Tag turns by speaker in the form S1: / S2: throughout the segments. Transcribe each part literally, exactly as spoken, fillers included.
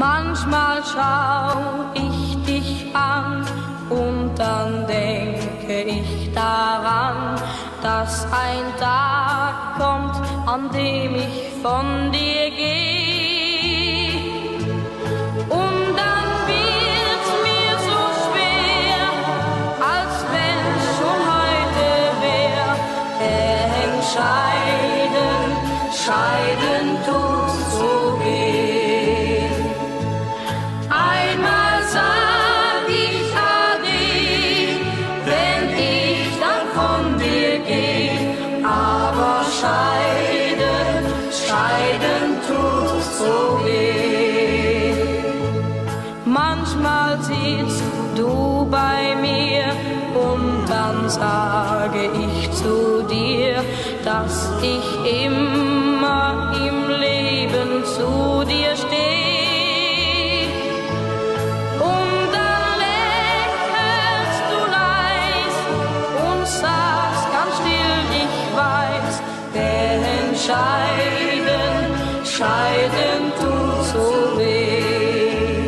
S1: Manchmal schau ich dich an und dann denke ich daran, dass ein Tag kommt, an dem ich von dir gehe. Und dann wird's mir so schwer, als wenn's schon heute wär. Entscheiden, scheiden tut's so weh. Einmal sag ich Ade, wenn ich dann von dir geh, aber scheiden, scheiden tut's so weh. Manchmal sitzt du bei mir und dann sage ich zu dir, dass ich immer im Leben zu dir stehe. Und dann lächelst du leis und sagst ganz still, ich weiß, denn scheiden, scheiden tut so weh.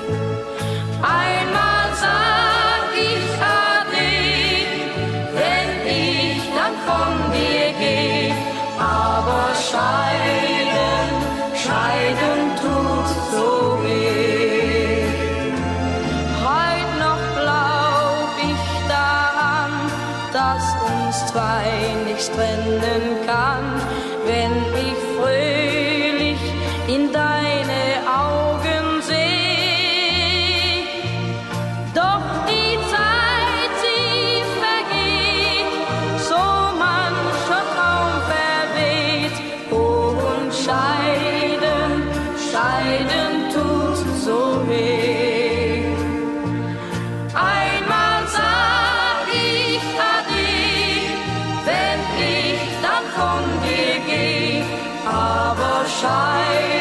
S1: Einmal sag ich Ade, wenn ich dann von dir geh, aber scheiden, scheiden tut so weh. Heut noch glaub ich daran, dass uns zwei nichts trennen kann, wenn ich fröhlich in deine Augen seh. Doch die Zeit, sie vergeht, so mancher Traum verweht. Oh, und scheiden, scheiden tut so weh. Einmal sag ich Ade, wenn ich dann von dir geh, aber scheiden,